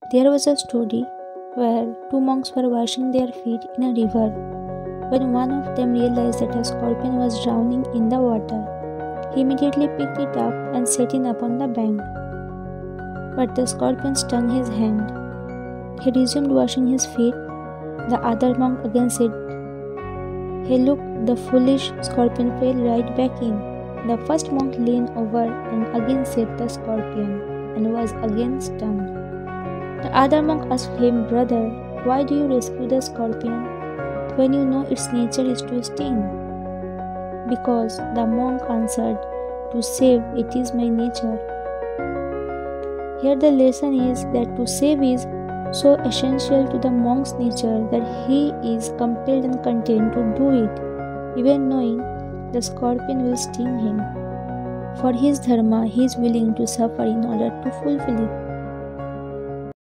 There was a story where two monks were washing their feet in a river when one of them realized that a scorpion was drowning in the water. He immediately picked it up and set it upon the bank. But the scorpion stung his hand. He resumed washing his feet. The other monk again said, "Hey, look, the foolish scorpion fell right back in." The first monk leaned over and again saved the scorpion and was again stung. The other monk asked him, "Brother, why do you rescue the scorpion when you know its nature is to sting?" "Because," the monk answered, "to save it is my nature." Here the lesson is that to save is so essential to the monk's nature that he is compelled and content to do it, even knowing the scorpion will sting him. For his dharma, he is willing to suffer in order to fulfill it.